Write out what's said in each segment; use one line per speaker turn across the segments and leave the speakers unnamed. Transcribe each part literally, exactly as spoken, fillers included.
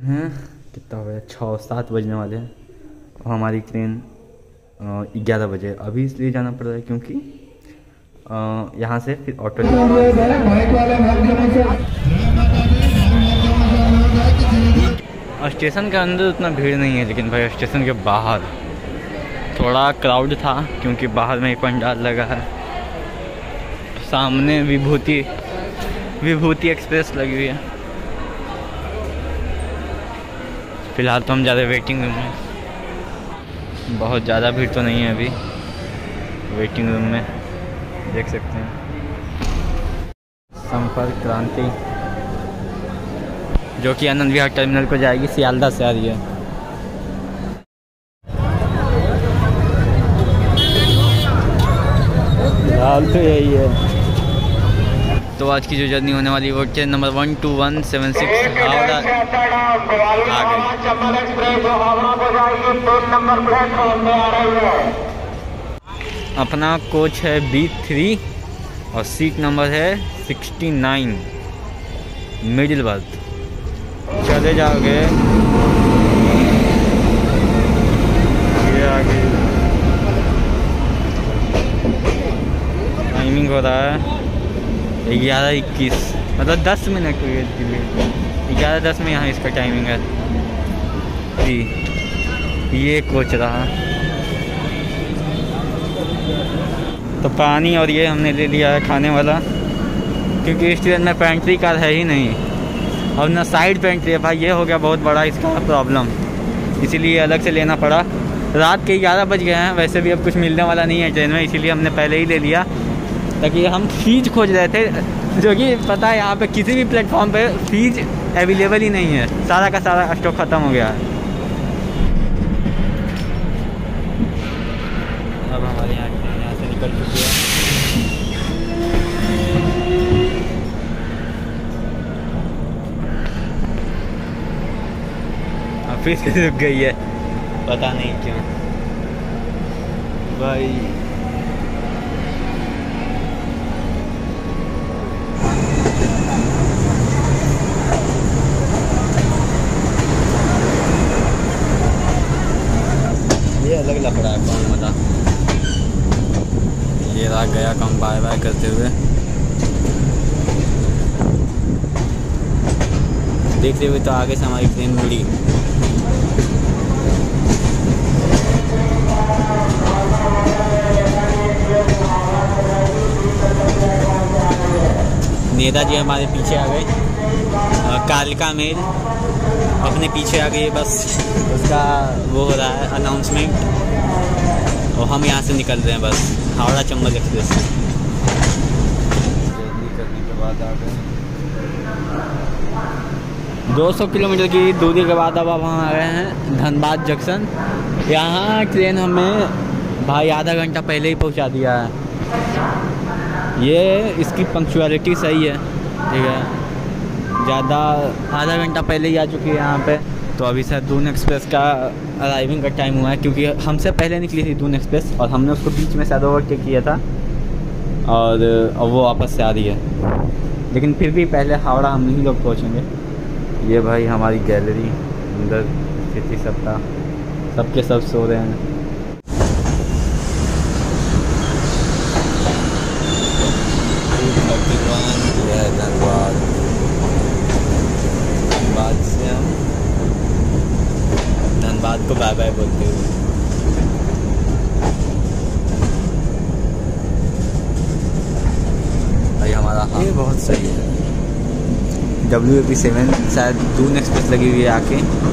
हैं, कितना हो गया, छः सात बजने वाले हैं और हमारी ट्रेन ग्यारह बजे। अभी इसलिए जाना पड़ रहा है क्योंकि यहाँ से फिर ऑटो और स्टेशन के अंदर उतना भीड़ नहीं है, लेकिन भाई स्टेशन के बाहर थोड़ा क्राउड था क्योंकि बाहर में एक पंडाल लगा है। सामने विभूति विभूति एक्सप्रेस लगी हुई है। फिलहाल तो हम ज़्यादा वेटिंग रूम में, बहुत ज़्यादा भीड़ तो नहीं है अभी वेटिंग रूम में, देख सकते हैं। संपर्क क्रांति जो कि आनंद विहार टर्मिनल को जाएगी, सियालदह से आ रही है। हाल तो यही है। तो आज की जो जर्नी होने वाली वो train number one two one seven six Howrah आ गई। अपना कोच है बी थ्री और सीट नंबर है सिक्सटी नाइन, मिडिल बर्थ। चले जाओगे ये आगे टाइमिंग हो रहा है ग्यारह इक्कीस, मतलब दस मिनट के लिए ग्यारह दस में यहाँ इसका टाइमिंग है जी। ये कोच रहा तो पानी और ये हमने ले लिया है खाने वाला, क्योंकि इस ट्रेन में पेंट्री कार है ही नहीं और ना साइड पेंट्री है। भाई ये हो गया बहुत बड़ा इसका प्रॉब्लम, इसीलिए अलग से लेना पड़ा। रात के ग्यारह बज गए हैं, वैसे भी अब कुछ मिलने वाला नहीं है ट्रेन में, इसीलिए हमने पहले ही ले लिया, ताकि हम फीज खोज रहे थे, जो कि पता है यहाँ पे किसी भी प्लेटफॉर्म पे फीज अवेलेबल ही नहीं है, सारा का सारा स्टॉक ख़त्म हो गया है। अब हमारे यहाँ यहाँ से निकल चुकी है। अब फिर से रुक गई है, पता नहीं क्यों भाई। ये अलग लफड़ा है कौन वाला, ये रहा गया कम बाय बाय करते हुए। देखते हुए तो आगे से हमारी ट्रेन मुड़ी। नेताजी हमारे पीछे आ गए, कालिका मेल अपने पीछे आ गई, बस उसका वो हो रहा है अनाउंसमेंट और हम यहाँ से निकल रहे हैं बस हावड़ा चंबल एक्सप्रेस। जर्नी करने के बाद आ गए दो सौ किलोमीटर की दूरी के बाद अब अब हम आ गए हैं धनबाद जंक्शन। यहाँ ट्रेन हमें भाई आधा घंटा पहले ही पहुँचा दिया है। ये इसकी पंक्चुअलिटी सही है, ठीक है, ज़्यादा आधा घंटा पहले ही आ चुकी है यहाँ पे। तो अभी शायद दून एक्सप्रेस का अराइविंग का टाइम हुआ है, क्योंकि हमसे पहले निकली थी दून एक्सप्रेस और हमने उसको बीच में शायद ओवरटेक किया था और अब वो वापस से आ रही है। लेकिन फिर भी पहले हावड़ा हम ही लोग पहुँचेंगे। ये भाई हमारी गैलरी अंदर स्थिति सबका सबके सब सो रहे हैं। धनबाद धनबाद से हम धनबाद को बाय बाय बोलते हुए भाई हमारा हाँ ये बहुत सही है। डब्ल्यू ए पी सेवन शायद दून एक्सप्रेस लगी हुई है आके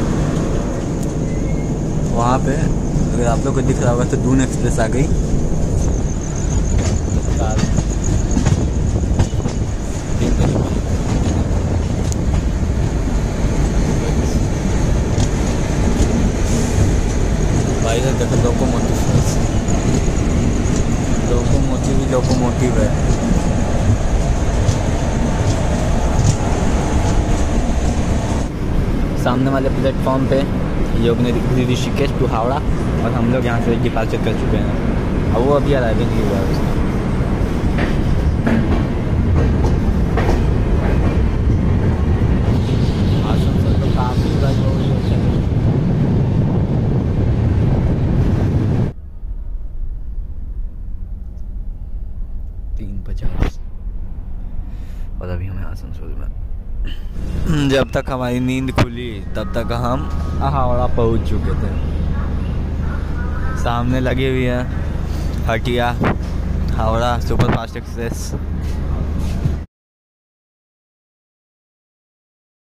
वहाँ पे, अगर आप लोग को दिख रहा होगा तो दून एक्सप्रेस आ गई। भाई देखो लोकोमोटिव लोकोमोटिव ही लोकोमोटिव है। सामने वाले प्लेटफॉर्म पे योगनगरी ऋषिकेश टू हावड़ा और हम लोग यहाँ से डिपार्चर कर चुके हैं। अब वो अभी अराइविंग नहीं हुआ है उसमें। आसनसोल तो काफ़ी तीन पचास और अभी हमें आसनसोल में। जब तक हमारी नींद खुली तब तक हम हावड़ा पहुंच चुके थे। सामने लगी हुई है Hatia Howrah super fast express.